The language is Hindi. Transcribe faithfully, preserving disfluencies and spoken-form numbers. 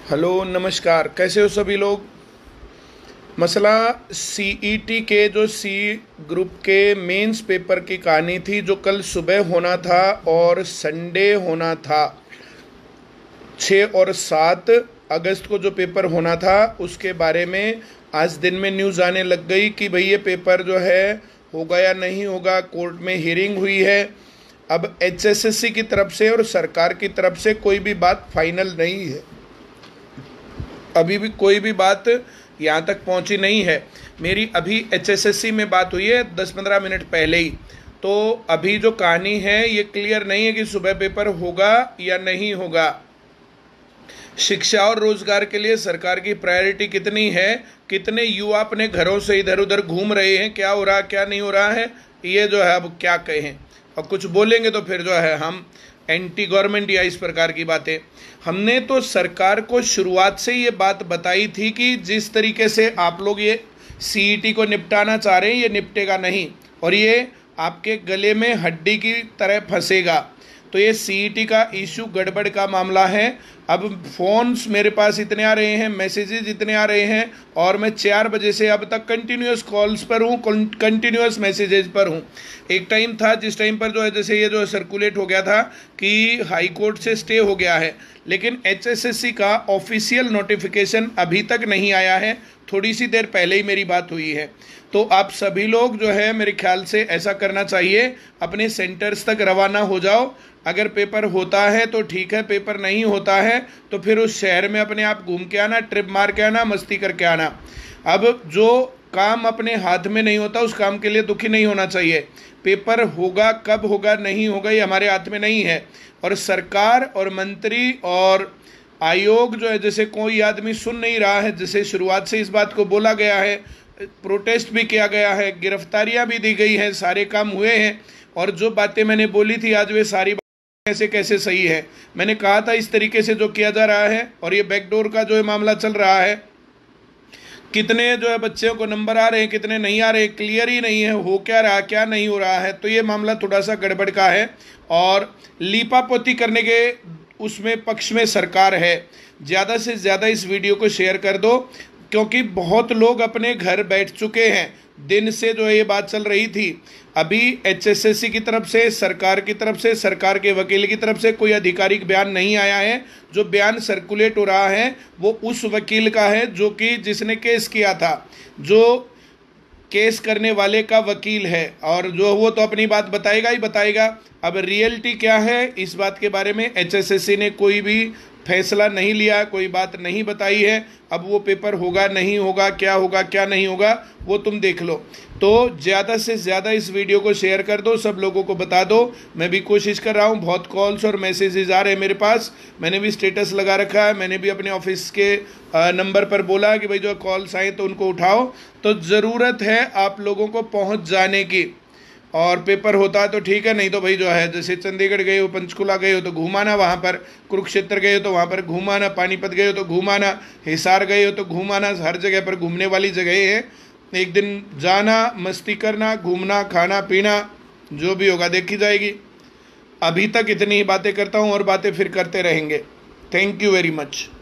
हेलो नमस्कार, कैसे हो सभी लोग। मसला सीईटी के जो सी ग्रुप के मेंस पेपर की कहानी थी, जो कल सुबह होना था और संडे होना था। छः और सात अगस्त को जो पेपर होना था उसके बारे में आज दिन में न्यूज़ आने लग गई कि भाई ये पेपर जो है होगा या नहीं होगा। कोर्ट में हियरिंग हुई है। अब एचएसएससी की तरफ से और सरकार की तरफ से कोई भी बात फाइनल नहीं है। अभी भी कोई भी बात यहाँ तक पहुँची नहीं है। मेरी अभी एचएसएससी में बात हुई है दस पंद्रह मिनट पहले ही। तो अभी जो कहानी है ये क्लियर नहीं है कि सुबह पेपर होगा या नहीं होगा। शिक्षा और रोजगार के लिए सरकार की प्रायोरिटी कितनी है, कितने युवा अपने घरों से इधर उधर घूम रहे हैं, क्या हो रहा क्या नहीं हो रहा है, ये जो है अब क्या कहें। और कुछ बोलेंगे तो फिर जो है हम एंटी गवर्नमेंट या इस प्रकार की बातें। हमने तो सरकार को शुरुआत से ये बात बताई थी कि जिस तरीके से आप लोग ये सीईटी को निपटाना चाह रहे हैं ये निपटेगा नहीं और ये आपके गले में हड्डी की तरह फंसेगा। तो ये सीईटी का इशू गड़बड़ का मामला है। अब फ़ोन्स मेरे पास इतने आ रहे हैं, मैसेजेस इतने आ रहे हैं और मैं चार बजे से अब तक कंटिन्यूस कॉल्स पर हूँ, कंटिन्यूस मैसेजेस पर हूँ। एक टाइम था जिस टाइम पर जो है जैसे ये जो सर्कुलेट हो गया था कि हाई कोर्ट से स्टे हो गया है, लेकिन एचएसएससी का ऑफिशियल नोटिफिकेशन अभी तक नहीं आया है। थोड़ी सी देर पहले ही मेरी बात हुई है। तो आप सभी लोग जो है मेरे ख्याल से ऐसा करना चाहिए, अपने सेंटर्स तक रवाना हो जाओ। अगर पेपर होता है तो ठीक है, पेपर नहीं होता है तो फिर उस शहर में अपने आप घूम के आना, ट्रिप मार के आना, मस्ती करके आना। अब जो काम अपने हाथ में नहीं होता उस काम के लिए दुखी नहीं होना चाहिए। पेपर होगा कब होगा नहीं होगा ये हमारे हाथ में नहीं है। और सरकार और मंत्री और आयोग जो है, जैसे कोई आदमी सुन नहीं रहा है, जैसे शुरुआत से इस बात को बोला गया है, प्रोटेस्ट भी किया गया है, गिरफ्तारियां भी दी गई हैं, सारे काम हुए हैं। और जो बातें मैंने बोली थी आज वे सारी कैसे कैसे सही है। मैंने कहा था इस तरीके से जो किया जा रहा है और ये बैकडोर का जो है मामला चल रहा है, कितने जो है बच्चों को नंबर आ रहे हैं, कितने नहीं आ रहे, क्लियर ही नहीं है हो क्या रहा क्या नहीं हो रहा है। तो ये मामला थोड़ा सा गड़बड़ का है और लीपापोती करने के उसमें पक्ष में सरकार है। ज़्यादा से ज़्यादा इस वीडियो को शेयर कर दो, क्योंकि बहुत लोग अपने घर बैठ चुके हैं। दिन से जो है ये बात चल रही थी। अभी एचएसएससी की तरफ से, सरकार की तरफ से, सरकार के वकील की तरफ से कोई आधिकारिक बयान नहीं आया है। जो बयान सर्कुलेट हो रहा है वो उस वकील का है जो कि जिसने केस किया था, जो केस करने वाले का वकील है, और जो वो तो अपनी बात बताएगा ही बताएगा। अब रियलिटी क्या है इस बात के बारे में एचएसएससी ने कोई भी फैसला नहीं लिया, कोई बात नहीं बताई है। अब वो पेपर होगा नहीं होगा, क्या होगा क्या नहीं होगा वो तुम देख लो। तो ज़्यादा से ज़्यादा इस वीडियो को शेयर कर दो, सब लोगों को बता दो। मैं भी कोशिश कर रहा हूँ, बहुत कॉल्स और मैसेजेस आ रहे हैं मेरे पास। मैंने भी स्टेटस लगा रखा है, मैंने भी अपने ऑफिस के नंबर पर बोला कि भाई जो कॉल्स आए तो उनको उठाओ। तो ज़रूरत है आप लोगों को पहुँच जाने की। और पेपर होता है तो ठीक है, नहीं तो भाई जो है जैसे चंडीगढ़ गए हो, पंचकुला गए हो तो घूमाना, वहाँ पर कुरुक्षेत्र गए हो तो वहाँ पर घूमाना, पानीपत गए हो तो घूमाना, हिसार गए हो तो घूमाना। हर जगह पर घूमने वाली जगह है। एक दिन जाना, मस्ती करना, घूमना, खाना पीना, जो भी होगा देखी जाएगी। अभी तक इतनी ही बातें करता हूँ और बातें फिर करते रहेंगे। Thank you very much.